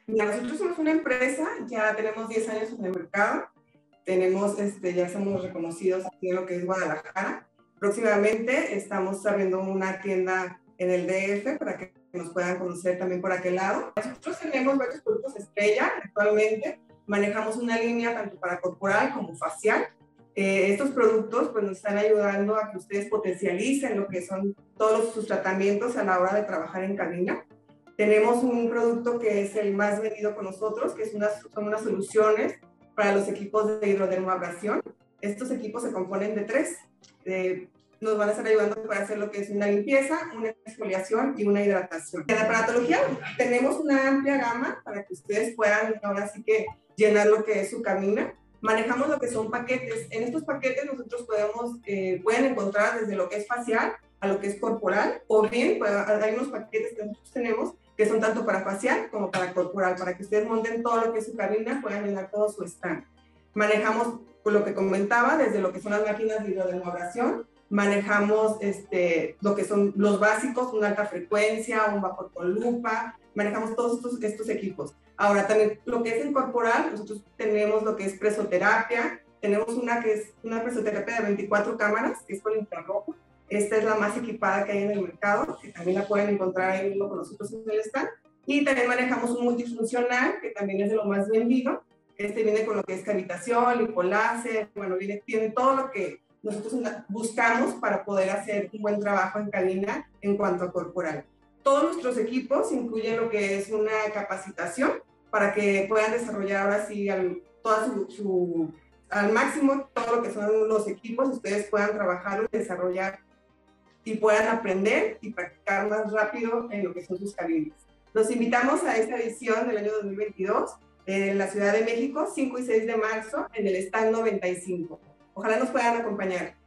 Mira, nosotros somos una empresa, ya tenemos 10 años en el mercado, tenemos, ya somos reconocidos aquí en lo que es Guadalajara. Próximamente estamos abriendo una tienda en el DF para que nos puedan conocer también por aquel lado. Nosotros tenemos varios productos estrella actualmente, manejamos una línea tanto para corporal como facial. Estos productos pues, nos están ayudando a que ustedes potencialicen lo que son todos sus tratamientos a la hora de trabajar en cabina. Tenemos un producto que es el más vendido con nosotros, que son unas soluciones para los equipos de hidrodermabrasión. Estos equipos se componen de tres. Nos van a estar ayudando para hacer lo que es una limpieza, una exfoliación y una hidratación. En la aparatología tenemos una amplia gama para que ustedes puedan ahora sí que llenar lo que es su cabina. Manejamos lo que son paquetes. En estos paquetes nosotros pueden encontrar desde lo que es facial a lo que es corporal, o bien hay unos paquetes que nosotros tenemos que son tanto para facial como para corporal, para que ustedes monten todo lo que es su cabina, puedan llenar todo su stand. Manejamos, por lo que comentaba, desde lo que son las máquinas de hidrodermabrasión, manejamos lo que son los básicos, una alta frecuencia, un vapor con lupa, manejamos todos estos equipos. Ahora, también lo que es en corporal, nosotros tenemos lo que es presoterapia, tenemos una que es una presoterapia de 24 cámaras, que es con infrarrojo. Esta es la más equipada que hay en el mercado, que también la pueden encontrar ahí mismo con nosotros en el stand. Y también manejamos un multifuncional, que también es de lo más vendido. Viene con lo que es cavitación, lipoláser, bueno, tiene todo lo que nosotros buscamos para poder hacer un buen trabajo en cabina en cuanto a corporal. Todos nuestros equipos incluyen lo que es una capacitación para que puedan desarrollar ahora sí al máximo todo lo que son los equipos, ustedes puedan trabajar y desarrollar y puedan aprender y practicar más rápido en lo que son sus cabinas. Los invitamos a esta edición del año 2022 en la Ciudad de México, 5 y 6 de marzo, en el stand 95. Ojalá nos puedan acompañar.